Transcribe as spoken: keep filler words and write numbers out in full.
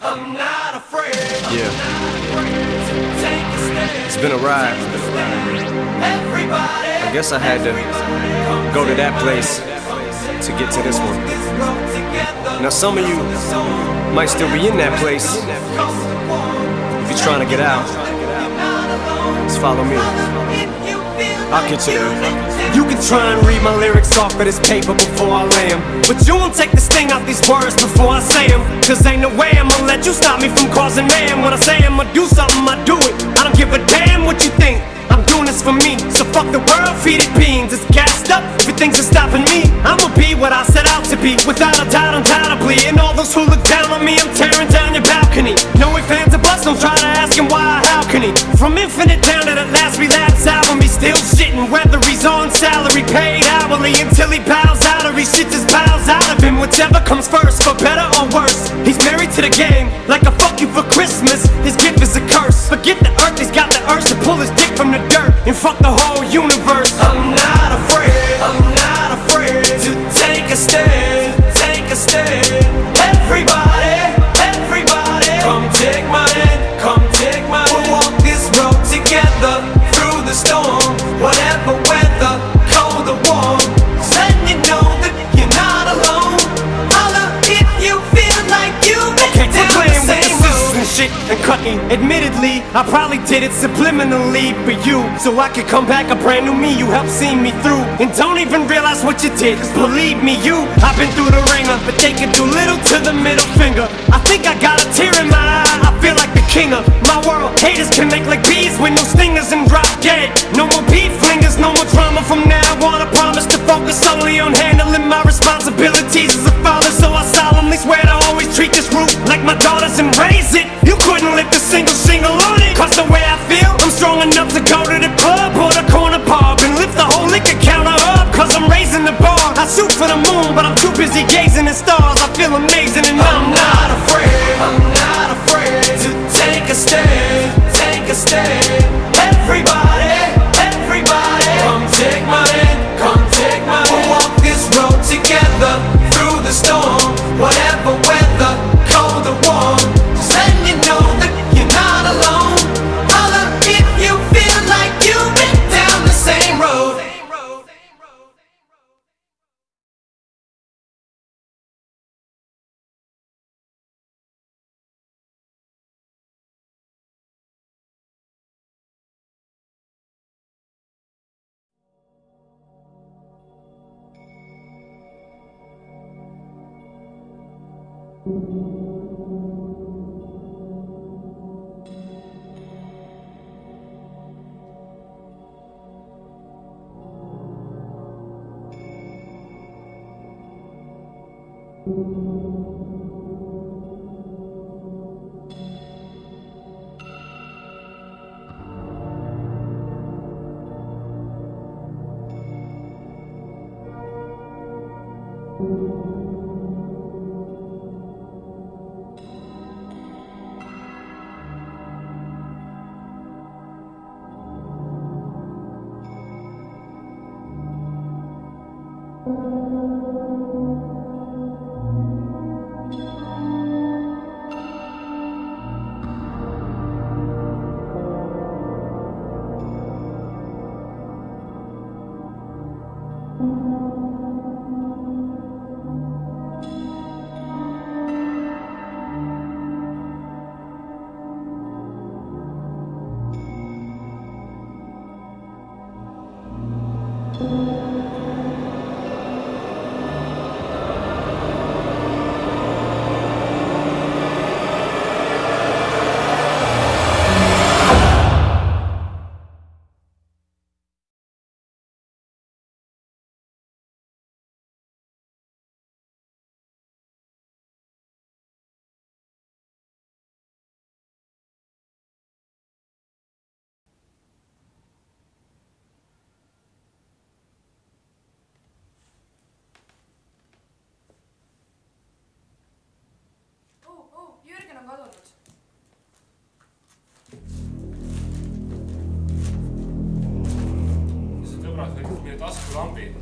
I'm not afraid. Yeah. Take a stand. It's been a ride. Everybody. I guess I had to go to that place to get to this one. Now some of you might still be in that place. If you're trying to get out, just follow me. I'll get you there. You can try and read my lyrics off of this paper before I lay them, but you won't take the sting out these words before I say them. Cause ain't no way I'ma let you stop me from causing mayhem. When I say I'ma do something, I do it. I don't give a damn what you think. I'm doing this for me, so fuck the world, feed it beans. It's gassed up, everything's stopping me. I'ma be what I set out to be, without a doubt, undoubtedly. And all those who look down on me, I'm tearing down your balcony. No ifs, ands, or buts, don't try to ask him why or how can he. From Infinite down to the last relapse album, he's still shitting. Whether he's on salary, paid hourly, until he bows out or he shit just bows out of him. Whichever comes first, for better or worse. He's married to the game, like a fuck you for Christmas. His gift is a curse. Forget the earth, he's got the urge to pull his dick from the dirt and fuck the whole universe. I'm not afraid, I'm not afraid to take a stand, take a stand. Everybody, everybody, come take my hand, come take my hand. We'll walk this road together through the storm, whatever weather, cold or warm. Just letting you know that you're not alone. Holla if you feel like you've been Okay, down playing the with the same scissors road. and shit and cutting. Admittedly, I probably did it subliminally for you, so I could come back a brand new me. You helped see me through, and don't even realize what you did. Cause believe me, you, I've been through the ringer, but they could do little to the middle finger. I think I got a tear in my eye. I feel like the king of my world. Haters can make like bees with no stingers and drop dead. No more beef flingers, no more drama from now on. I promise to focus solely on handling my responsibilities as a father. So I solemnly swear to always treat this roof like my daughters and raise it. You couldn't lift a single shingle on it. Cause the way I feel, I'm strong enough to go to the club or the corner pub and lift the whole liquor counter up. Cause I'm raising the bar. I shoot for the moon, but I'm too busy gazing at stars. I feel amazing and I'm I'm not afraid, I'm not afraid to take a stand, take a stand. Everybody, everybody, come take my hand, come take my hand. We'll walk this road together through the storm, whatever weather, cold or warm. Just letting you know that you're not alone. Holla if you feel like you've been down the same road. sõbrad võtsid meie taskulambi.